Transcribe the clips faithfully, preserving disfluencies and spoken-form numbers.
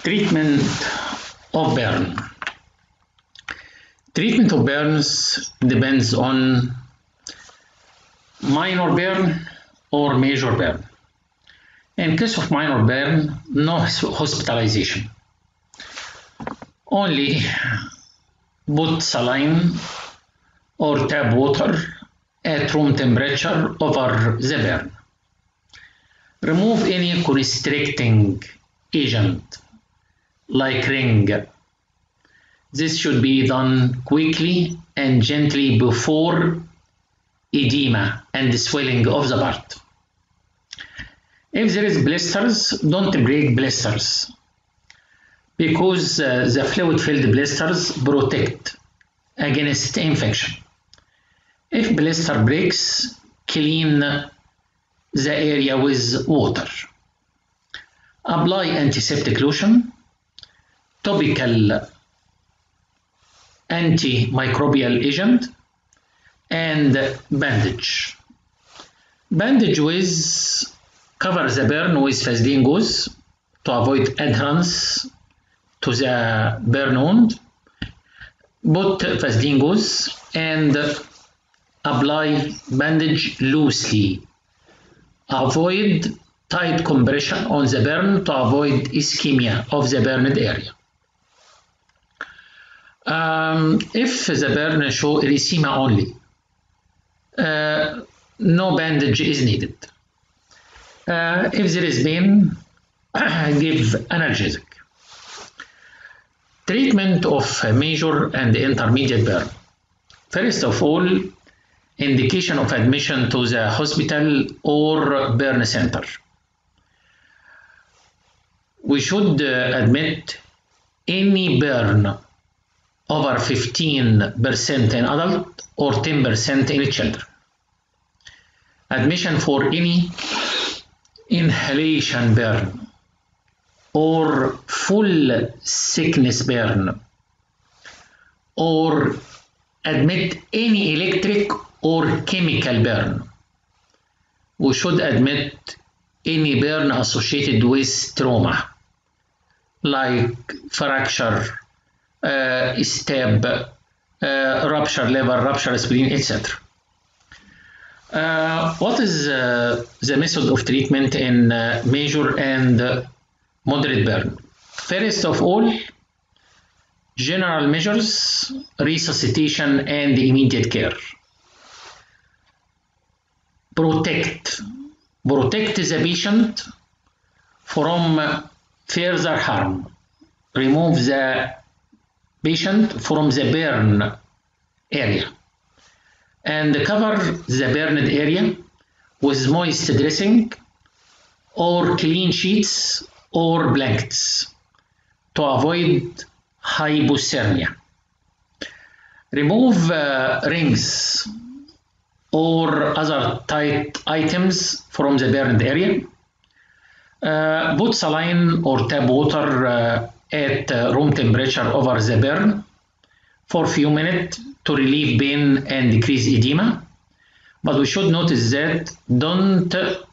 Treatment of burn. Treatment of burns depends on minor burn or major burn. In case of minor burn, no hospitalization. Only put saline or tap water at room temperature over the burn. Remove any constricting agent like ring. This should be done quickly and gently before edema and swelling of the part. If there is blisters, don't break blisters because uh, the fluid-filled blisters protect against infection. If blister breaks, clean the area with water. Apply antiseptic lotion, topical antimicrobial agent, and bandage. Bandage with cover the burn with Vaseline gauze to avoid adherence to the burn wound. Put Vaseline gauze and apply bandage loosely. Avoid tight compression on the burn to avoid ischemia of the burned area. Um, if the burn show erythema only, uh, no bandage is needed. Uh, if there is pain, give analgesic. Treatment of major and intermediate burn. First of all, indication of admission to the hospital or burn center. We should uh, admit any burn over fifteen percent in adult or ten percent in children. Admission for any inhalation burn or full sickness burn, or admit any electric or chemical burn. We should admit any burn associated with trauma like fracture, uh, stab, uh, rupture liver, rupture spleen, et cetera. Uh, what is uh, the method of treatment in uh, major and uh, moderate burn? First of all, general measures, resuscitation and immediate care. Protect. Protect the patient from further harm. Remove the patient from the burn area and cover the burned area with moist dressing or clean sheets or blankets to avoid hypothermia. Remove uh, rings or other tight items from the burned area. Uh, put saline or tap water uh, at uh, room temperature over the burn for a few minutes to relieve pain and decrease edema. But we should notice that don't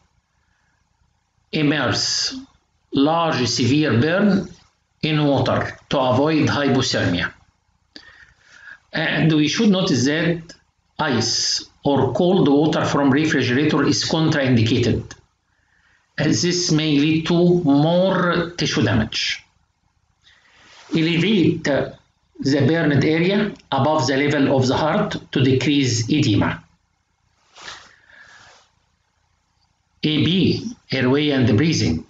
immerse large severe burn in water to avoid hypothermia. And we should notice that ice or cold water from refrigerator is contraindicated, as this may lead to more tissue damage. Elevate the burned area above the level of the heart to decrease edema. A B, airway and breathing.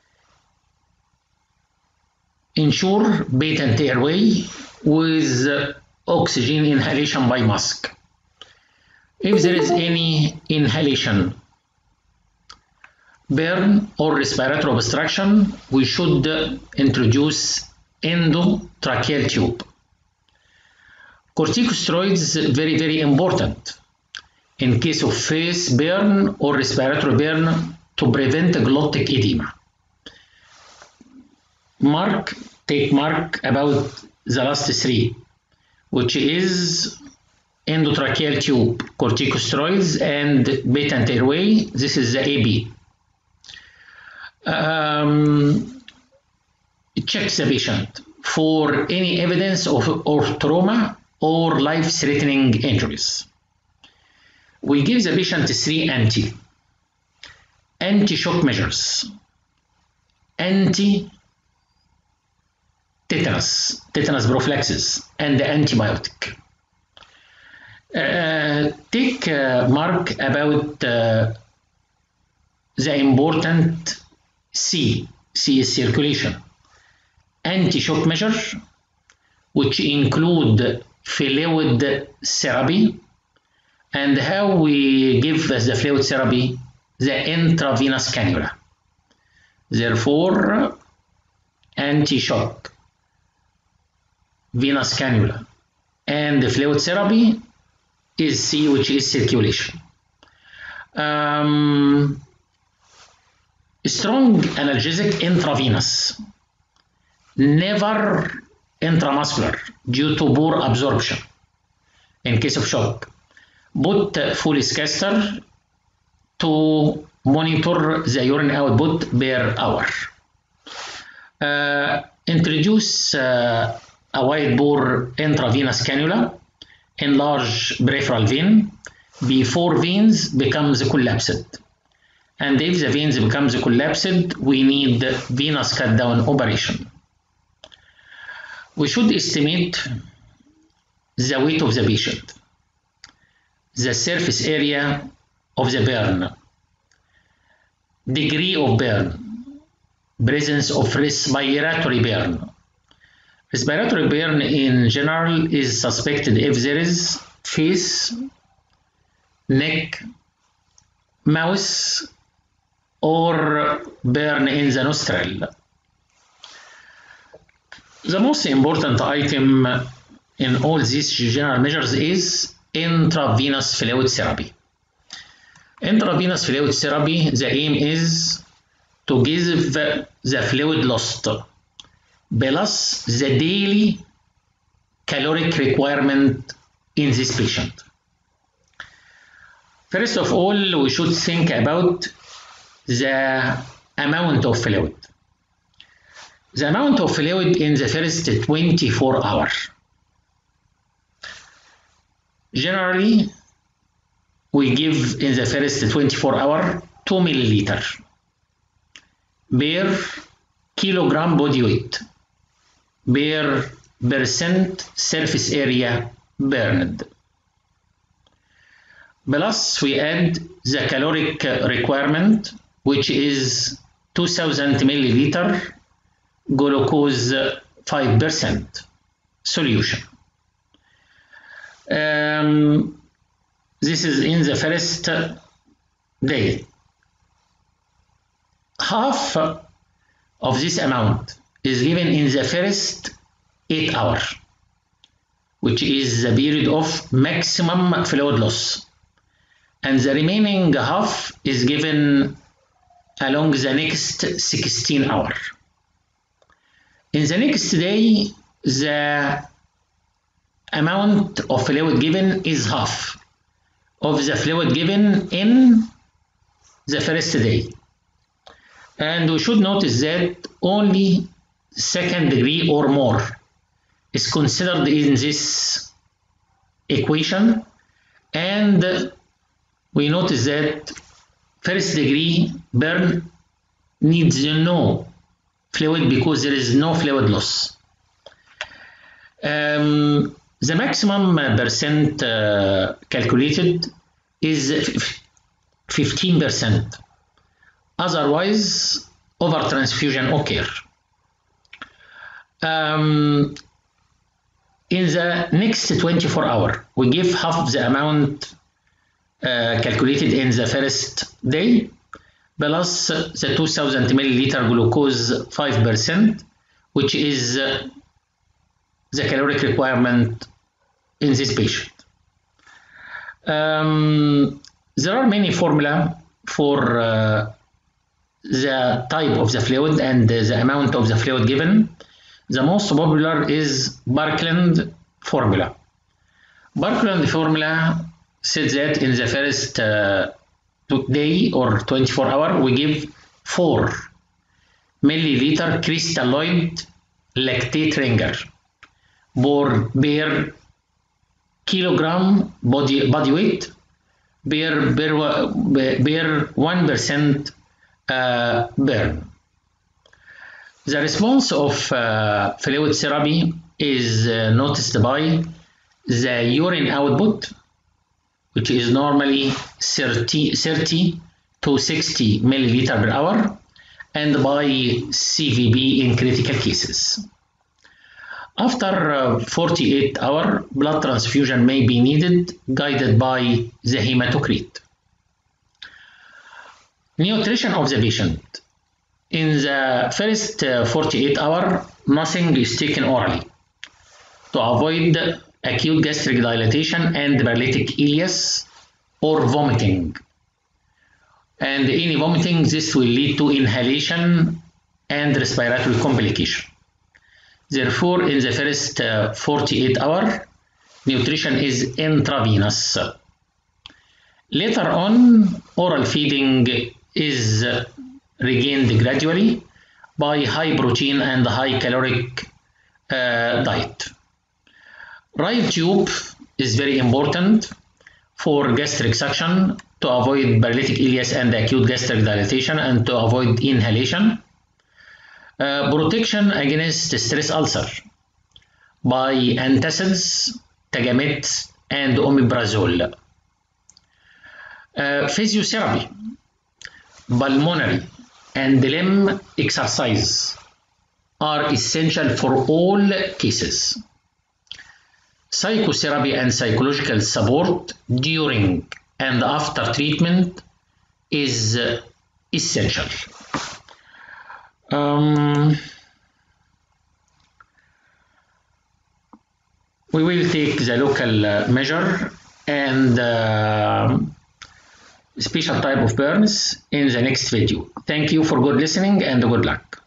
Ensure patent airway with oxygen inhalation by mask. If there is any inhalation, burn or respiratory obstruction, we should introduce endotracheal tube. Corticosteroids very very important in case of face burn or respiratory burn to prevent glottic edema. Mark, take mark about the last three, which is endotracheal tube, corticosteroids, and patent airway. This is the A B. Um, check the patient for any evidence of or trauma or life-threatening injuries. We give the patient three anti, anti-shock measures, anti-tetanus, tetanus prophylaxis, and antibiotic. Uh, take uh, mark about uh, the important C, C is circulation, anti-shock measure, which include fluid therapy, and how we give the fluid therapy, the intravenous cannula. Therefore, anti-shock, venous cannula, and the fluid therapy is C, which is circulation. Um, strong analgesic intravenous, never intramuscular due to poor absorption in case of shock. Put Foley's caster to monitor the urine output per hour. Uh, introduce uh, a wide bore intravenous cannula in large peripheral vein before veins becomes collapsed. And if the veins becomes collapsed, we need venous cut down operation. We should estimate the weight of the patient, the surface area of the burn, degree of burn, presence of respiratory burn. Respiratory burn in general is suspected if there is face, neck, mouth, or burn in the nostril. The most important item in all these general measures is intravenous fluid therapy. Intravenous fluid therapy, the aim is to give the fluid lost plus the daily caloric requirement in this patient. First of all, we should think about the amount of fluid. The amount of fluid in the first twenty-four hours. Generally, we give in the first twenty-four hours two milliliters per kilogram body weight per percent surface area burned. Plus, we add the caloric requirement, which is two thousand milliliters glucose five percent solution. Um, this is in the first day. Half of this amount is given in the first eight hours, which is the period of maximum fluid loss, and the remaining half is given along the next sixteen hours. In the next day, the amount of fluid given is half of the fluid given in the first day. And we should notice that only second degree or more is considered in this equation, and we notice that first degree burn needs no fluid because there is no fluid loss. Um, the maximum percent uh, calculated is fifteen percent. Otherwise, overtransfusion occur. Um, in the next twenty-four hours, we give half the amount uh, calculated in the first day, plus the two thousand milliliter glucose five percent, which is uh, the caloric requirement in this patient. Um, there are many formula for uh, the type of the fluid and the amount of the fluid given. The most popular is Barkland formula. Barkland formula says that in the first uh, day or twenty-four hour we give four milliliter crystalloid lactate ringer per, per kilogram body, body weight per, per, per one percent uh, burn. The response of uh, fluid therapy is uh, noticed by the urine output, which is normally thirty, thirty to sixty milliliter per hour, and by C V B in critical cases. After uh, forty-eight hours, blood transfusion may be needed, guided by the hematocrit. Nutrition of the patient. In the first uh, forty-eight hours, nothing is taken orally to avoid acute gastric dilatation and paralytic ileus or vomiting. And any vomiting, this will lead to inhalation and respiratory complication. Therefore, in the first uh, forty-eight hours, nutrition is intravenous. Later on, oral feeding is regained gradually by high protein and high caloric uh, diet. Right tube is very important for gastric suction to avoid paralytic ileus and acute gastric dilatation and to avoid inhalation. Uh, protection against stress ulcer by antacids, tagamet, and omeprazole. Uh, physiotherapy, pulmonary, and limb exercise are essential for all cases. Psychotherapy and psychological support during and after treatment is uh, essential. Um, we will take the local uh, measure and uh, special type of burns in the next video. Thank you for good listening and good luck.